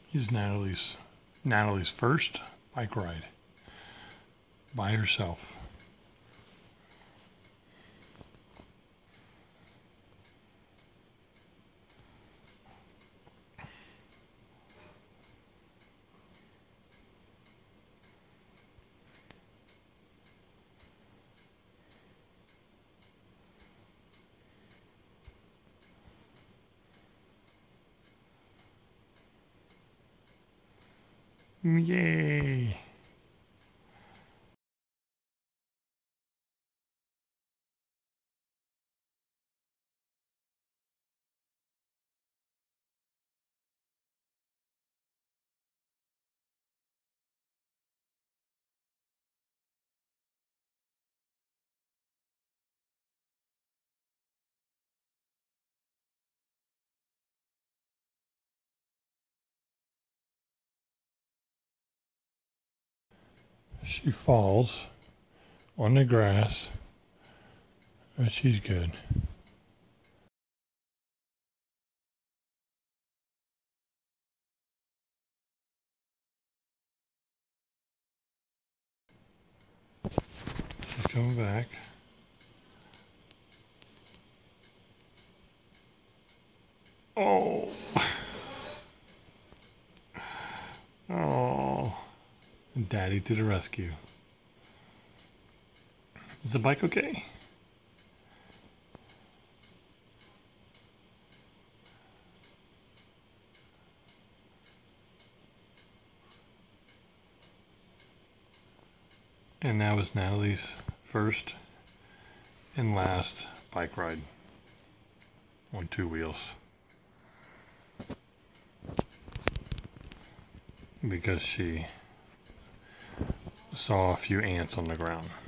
is Natalie's first bike ride by herself. Yay! She falls on the grass, but she's good. She's coming back. Oh! Oh! Daddy to the rescue. Is the bike okay? And that was Natalie's first and last bike ride on two wheels. Because she saw a few ants on the ground.